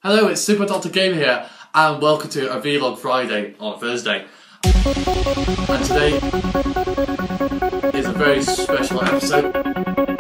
Hello, it's SuperDoctorGamer here, and welcome to a Vlog Friday on Thursday. And today is a very special episode.